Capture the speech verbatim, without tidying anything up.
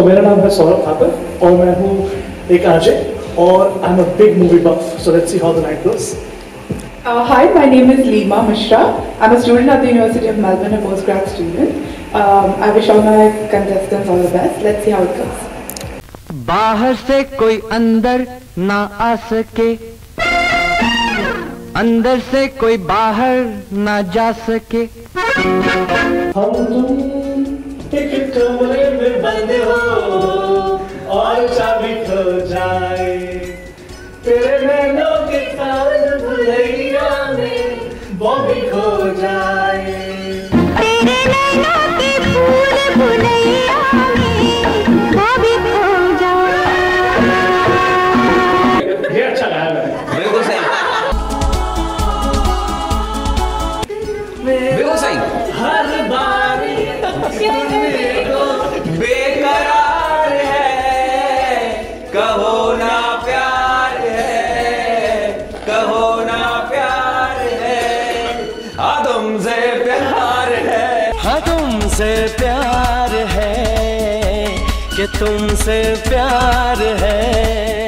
मेरा नाम है सौरभ थापर और मैं हूँ एक आरजे और I am a big movie buff. So let's see how the night goes. Uh, hi, my name is Lima, Mishra. I'm a student at the University of Melbourne, a postgrad student. Um, I wish all my contestants all the best. Let's see how it goes. बाहर से कोई अंदर ना आ सके, अंदर से कोई बाहर ना जा सके. हम तुम एक कमरे में बंद हो और चाबी खो जाए, तेरे नैनों के साथ भुलैया में बॉबी खो जाए. तेरे नैनों के फूल भुलैया में बॉबी खो जाए. ये अच्छा लगा. बिल्कुल सही, बिल्कुल सही. हर बारी बेकरार है, कहो ना प्यार है, कहो ना प्यार है, हाँ तुमसे प्यार है, हाँ तुमसे प्यार है कि तुमसे प्यार है.